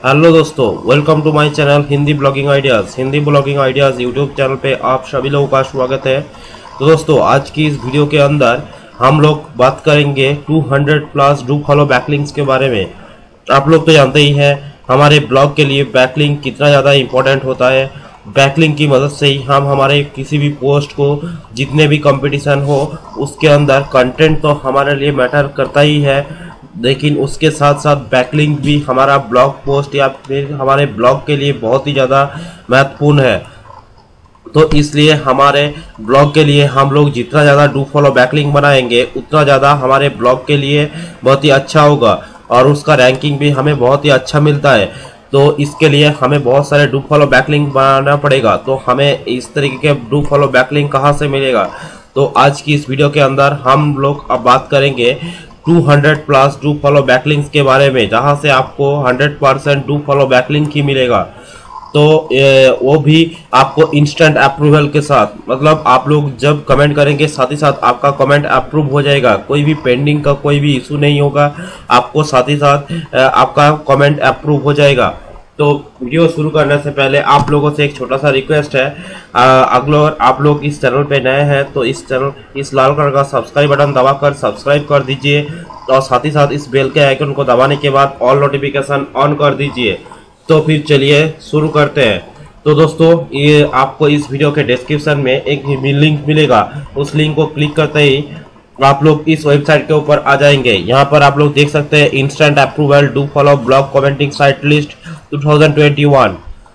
Hello दोस्तों, welcome to my channel Hindi blogging ideas YouTube channel पे आप सभी लोगों का स्वागत है। तो दोस्तों, आज की इस वीडियो के अंदर हम लोग बात करेंगे 200 प्लस डू फॉलो बैकलिंक्स के बारे में। आप लोग तो जानते ही हैं हमारे ब्लॉग के लिए बैकलिंक कितना ज़्यादा इम्पोर्टेंट होता है। बैकलिंक की मदद से ही हम हमारे किसी भी पोस्ट को, जितने भी कंपटीशन हो उसके अंदर कंटेंट तो हमारे लिए मैटर करता ही है, लेकिन उसके साथ साथ बैकलिंक भी हमारा ब्लॉग पोस्ट या फिर हमारे ब्लॉग के लिए बहुत ही ज़्यादा महत्वपूर्ण है। तो इसलिए हमारे ब्लॉग के लिए हम लोग जितना ज़्यादा डू फॉलो बैकलिंक बनाएंगे उतना ज़्यादा हमारे ब्लॉग के लिए बहुत ही अच्छा होगा और उसका रैंकिंग भी हमें बहुत ही अच्छा मिलता है। तो इसके लिए हमें बहुत सारे डू फॉलो बैकलिंक बनाना पड़ेगा। तो हमें इस तरीके के डू फॉलो बैकलिंक कहाँ से मिलेगा, तो आज की इस वीडियो के अंदर हम लोग अब बात करेंगे 200 प्लस डू फॉलो बैकलिंक्स के बारे में, जहां से आपको 100% डू फॉलो बैकलिंक ही मिलेगा। तो वो भी आपको इंस्टेंट अप्रूवल के साथ, मतलब आप लोग जब कमेंट करेंगे साथ ही साथ आपका कमेंट अप्रूव हो जाएगा। कोई भी पेंडिंग का कोई भी इशू नहीं होगा, आपको साथ ही साथ आपका कमेंट अप्रूव हो जाएगा। तो वीडियो शुरू करने से पहले आप लोगों से एक छोटा सा रिक्वेस्ट है, अगर आप लोग इस चैनल पे नए हैं तो इस लाल कलर का सब्सक्राइब बटन दबाकर सब्सक्राइब कर दीजिए और साथ ही साथ इस बेल के आइकन को दबाने के बाद ऑल नोटिफिकेशन ऑन कर दीजिए। तो फिर चलिए शुरू करते हैं। तो दोस्तों, ये आपको इस वीडियो के डिस्क्रिप्शन में एक लिंक मिलेगा, उस लिंक को क्लिक करते ही आप लोग इस वेबसाइट के ऊपर आ जाएंगे। यहाँ पर आप लोग देख सकते हैं instant approval do follow blog commenting site list 2021।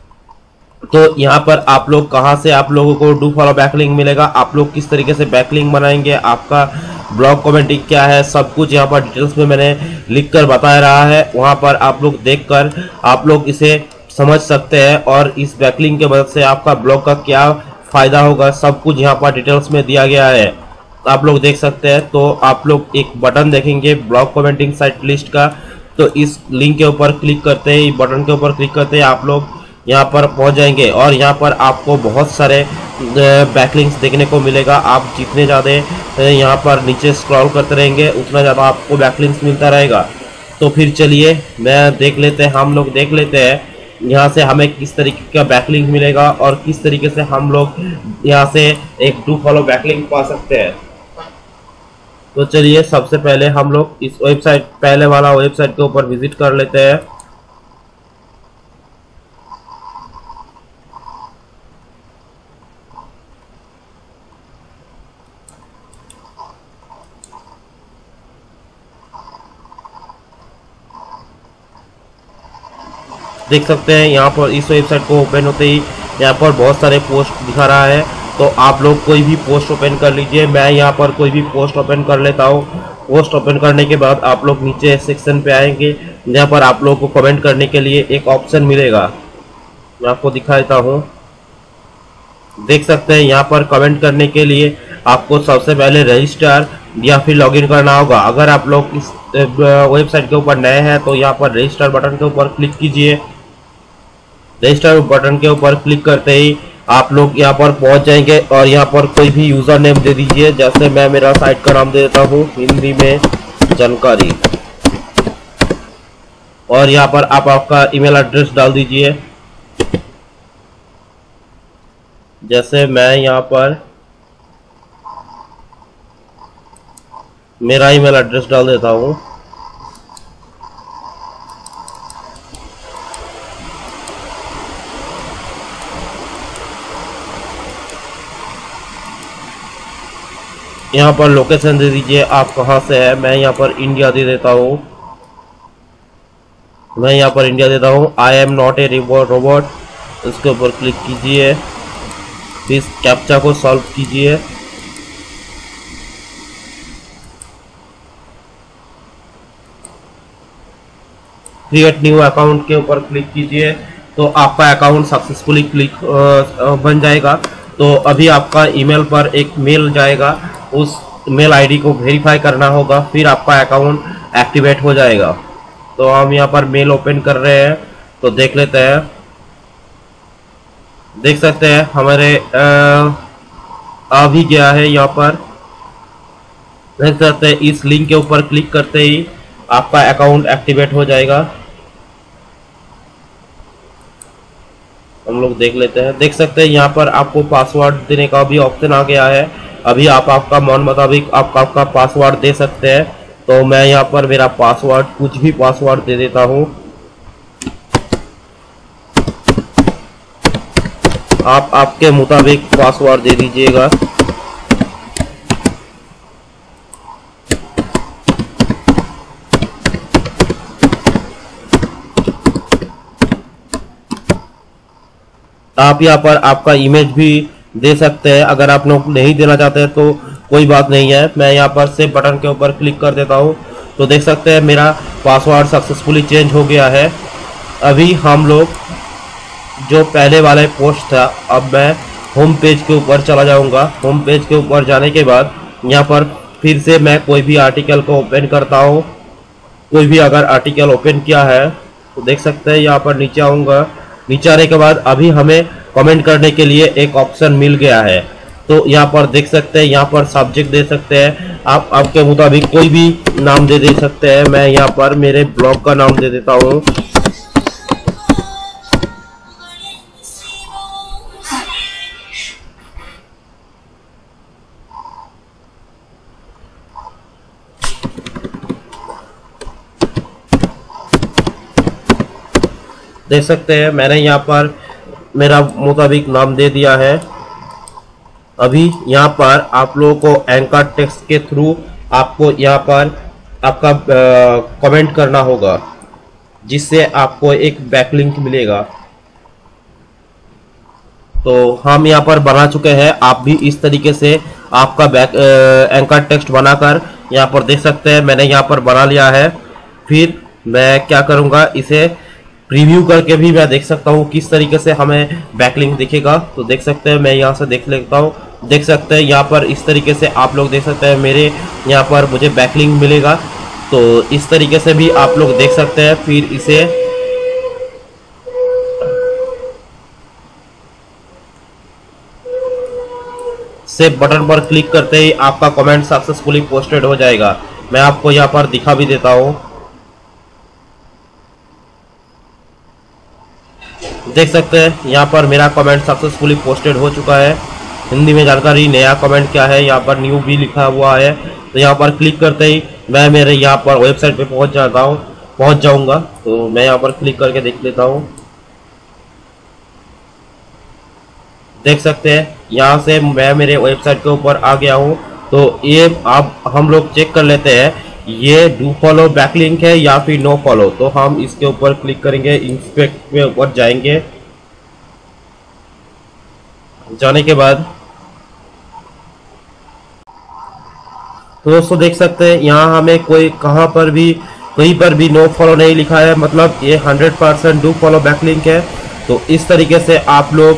तो यहाँ पर आप लोग कहाँ से आप लोगों को डू फॉलो बैकलिंक मिलेगा, आप लोग किस तरीके से बैकलिंक बनाएंगे, आपका ब्लॉग कमेंटिंग क्या है, सब कुछ यहाँ पर डिटेल्स में मैंने लिख कर बता रहा है। वहाँ पर आप लोग देखकर आप लोग इसे समझ सकते हैं और इस बैकलिंक के मदद से आपका ब्लॉग का क्या फ़ायदा होगा, सब कुछ यहाँ पर डिटेल्स में दिया गया है। आप लोग देख सकते हैं। तो आप लोग एक बटन देखेंगे ब्लॉग कमेंटिंग साइट लिस्ट का, तो इस लिंक के ऊपर क्लिक करते ही, बटन के ऊपर क्लिक करते ही आप लोग यहाँ पर पहुँच जाएंगे और यहाँ पर आपको बहुत सारे बैकलिंक्स देखने को मिलेगा। आप जितने ज़्यादा यहाँ पर नीचे स्क्रॉल करते रहेंगे उतना ज़्यादा आपको बैकलिंक्स मिलता रहेगा। तो फिर चलिए हम लोग देख लेते हैं यहाँ से हमें किस तरीके का बैकलिंक मिलेगा और किस तरीके से हम लोग यहाँ से एक डू फॉलो बैकलिंक पा सकते हैं। तो चलिए सबसे पहले हम लोग इस वेबसाइट, पहले वाला वेबसाइट के ऊपर विजिट कर लेते हैं। देख सकते हैं यहाँ पर इस वेबसाइट को ओपन होते ही यहाँ पर बहुत सारे पोस्ट दिखा रहा है। तो आप लोग कोई भी पोस्ट ओपन कर लीजिए। मैं यहाँ पर कोई भी पोस्ट ओपन कर लेता हूँ। पोस्ट ओपन करने के बाद आप लोग नीचे सेक्शन पे आएंगे, जहाँ पर आप लोग को कमेंट करने के लिए एक ऑप्शन मिलेगा। मैं आपको दिखा देता हूँ। देख सकते हैं यहाँ पर कमेंट करने के लिए आपको सबसे पहले रजिस्टर या फिर लॉगिन करना होगा। अगर आप लोग इस वेबसाइट के ऊपर नए हैं तो यहाँ पर रजिस्टर बटन के ऊपर क्लिक कीजिए। रजिस्टर बटन के ऊपर क्लिक करते ही आप लोग यहाँ पर पहुंच जाएंगे और यहाँ पर कोई भी यूजर नेम दे दीजिए। जैसे मैं मेरा साइट का नाम दे देता हूँ हिंदी में जानकारी, और यहाँ पर आप आपका ईमेल एड्रेस डाल दीजिए। जैसे मैं यहाँ पर मेरा ईमेल एड्रेस डाल देता हूँ। यहाँ पर लोकेशन दे दीजिए आप कहाँ से है। मैं यहाँ पर इंडिया दे देता हूँ। I am not a robot, इसके ऊपर क्लिक कीजिए। इस कैप्चा को सॉल्व कीजिए। क्रिएट न्यू अकाउंट के ऊपर क्लिक कीजिए। तो आपका अकाउंट सक्सेसफुली बन जाएगा। तो अभी आपका ईमेल पर एक मेल जाएगा, उस मेल आईडी को वेरीफाई करना होगा, फिर आपका अकाउंट एक्टिवेट हो जाएगा। तो हम यहाँ पर मेल ओपन कर रहे हैं, तो देख लेते हैं। देख सकते हैं हमारे आ भी गया है। यहाँ पर देख सकते हैं इस लिंक के ऊपर क्लिक करते ही आपका अकाउंट एक्टिवेट हो जाएगा। हम लोग देख लेते हैं। देख सकते हैं यहाँ पर आपको पासवर्ड देने का भी ऑप्शन आ गया है। अभी आप आपका मन मुताबिक आपका पासवर्ड दे सकते हैं। तो मैं यहाँ पर मेरा पासवर्ड कुछ भी पासवर्ड दे देता हूँ। आप आपके मुताबिक पासवर्ड दे दीजिएगा। आप यहाँ पर आपका इमेज भी दे सकते हैं। अगर आप लोग नहीं देना चाहते हैं तो कोई बात नहीं है। मैं यहाँ पर सेव बटन के ऊपर क्लिक कर देता हूँ। तो देख सकते हैं मेरा पासवर्ड सक्सेसफुली चेंज हो गया है। अभी हम लोग जो पहले वाले पोस्ट था, अब मैं होम पेज के ऊपर चला जाऊँगा। होम पेज के ऊपर जाने के बाद यहाँ पर फिर से मैं कोई भी आर्टिकल को ओपन करता हूँ। कोई भी अगर आर्टिकल ओपन किया है तो देख सकते हैं यहाँ पर नीचे आऊँगा। नीचे आने के बाद अभी हमें कमेंट करने के लिए एक ऑप्शन मिल गया है। तो यहाँ पर देख सकते हैं, यहाँ पर सब्जेक्ट दे सकते हैं। आप आपके मुताबिक कोई भी नाम दे सकते हैं। मैं यहाँ पर मेरे ब्लॉग का नाम दे देता हूँ। देख सकते हैं मैंने यहाँ पर मेरा मुताबिक नाम दे दिया है। अभी यहाँ पर आप लोगों को एंकर टेक्स्ट के थ्रू आपको यहाँ पर आपका कमेंट करना होगा, जिससे आपको एक बैकलिंक मिलेगा। तो हम यहाँ पर बना चुके हैं। आप भी इस तरीके से आपका एंकर टेक्स्ट बनाकर यहाँ पर देख सकते हैं। मैंने यहाँ पर बना लिया है। फिर मैं क्या करूँगा, इसे प्रीव्यू करके भी मैं देख सकता हूँ किस तरीके से हमें बैकलिंक दिखेगा। तो देख सकते हैं, मैं यहाँ से देख लेता हूँ। देख सकते हैं यहाँ पर इस तरीके से आप लोग देख सकते हैं मेरे यहाँ पर मुझे बैकलिंक मिलेगा। तो इस तरीके से भी आप लोग देख सकते हैं। फिर इसे सेव बटन पर क्लिक करते ही आपका कमेंट सक्सेसफुली पोस्टेड हो जाएगा। मैं आपको यहाँ पर दिखा भी देता हूँ। देख सकते हैं यहाँ पर मेरा कमेंट सक्सेसफुली पोस्टेड हो चुका है। हिंदी में जानकारी, नया कमेंट क्या है, यहाँ पर न्यू भी लिखा हुआ है। तो यहाँ पर क्लिक करते ही मैं मेरे यहाँ पर वेबसाइट पे पहुँच जाऊँगा। तो मैं यहाँ पर क्लिक करके देख लेता हूँ। देख सकते हैं यहाँ से मैं मेरे वेबसाइट के ऊपर आ गया हूँ। तो ये अब हम लोग चेक कर लेते हैं, ये डू फॉलो बैकलिंक है या फिर नो फॉलो। तो हम इसके ऊपर क्लिक करेंगे, इंस्पेक्ट में ऊपर जाएंगे। जाने के बाद तो दोस्तों देख सकते हैं यहाँ हमें कहीं पर भी नो फॉलो नहीं लिखा है, मतलब ये 100% डू फॉलो बैकलिंक है। तो इस तरीके से आप लोग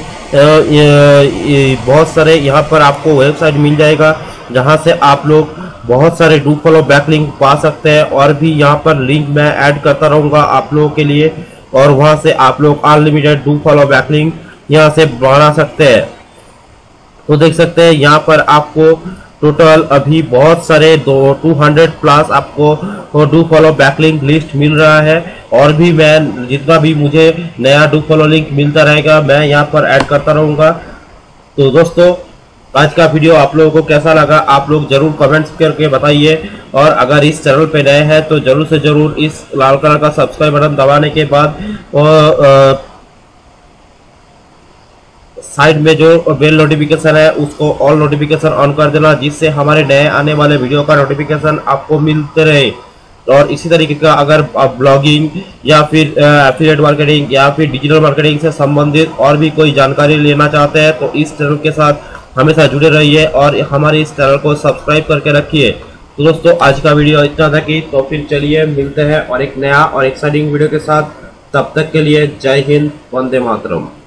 बहुत सारे यहाँ पर आपको वेबसाइट मिल जाएगा, जहाँ से आप लोग बहुत सारे डू फॉलो बैकलिंक पा सकते हैं। और भी यहाँ पर लिंक मैं ऐड करता रहूँगा आप लोगों के लिए, और वहाँ से आप लोग अनलिमिटेड डू फॉलो बैकलिंक यहाँ से बना सकते हैं। तो देख सकते हैं यहाँ पर आपको टोटल अभी बहुत सारे 200 प्लस आपको डू फॉलो बैकलिंक लिस्ट मिल रहा है। और भी मैं जितना भी मुझे नया डू फॉलो लिंक मिलता रहेगा मैं यहाँ पर ऐड करता रहूँगा। तो दोस्तों आज का वीडियो आप लोगों को कैसा लगा आप लोग जरूर कमेंट्स करके बताइए। और अगर इस चैनल पे नए हैं तो जरूर से जरूर इस लाल कलर का सब्सक्राइब बटन दबाने के बाद साइड में जो बेल नोटिफिकेशन है उसको ऑल नोटिफिकेशन ऑन कर देना, जिससे हमारे नए आने वाले वीडियो का नोटिफिकेशन आपको मिलते रहे। और इसी तरीके का अगर आप ब्लॉगिंग या फिर एफिलिएट मार्केटिंग या फिर डिजिटल मार्केटिंग से संबंधित और भी कोई जानकारी लेना चाहते हैं तो इस चैनल के साथ हमेशा जुड़े रहिए और हमारे इस चैनल को सब्सक्राइब करके रखिए। तो दोस्तों आज का वीडियो इतना था कि तो फिर चलिए मिलते हैं और एक नया और एक्साइटिंग वीडियो के साथ। तब तक के लिए जय हिंद, वंदे मातरम।